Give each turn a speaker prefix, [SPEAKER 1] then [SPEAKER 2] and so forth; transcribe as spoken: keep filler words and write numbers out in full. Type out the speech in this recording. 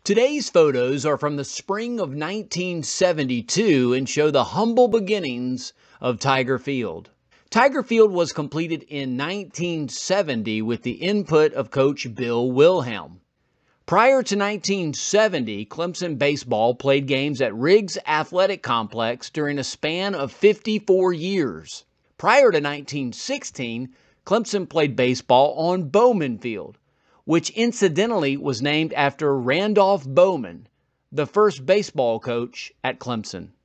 [SPEAKER 1] Today's photos are from the spring of nineteen seventy-two and show the humble beginnings of Tiger Field. Tiger Field was completed in nineteen seventy with the input of Coach Bill Wilhelm. Prior to nineteen seventy, Clemson baseball played games at Riggs Athletic Complex during a span of fifty-four years. Prior to nineteen sixteen, Clemson played baseball on Bowman Field, which incidentally was named after Randolph Bowman, the first baseball coach at Clemson.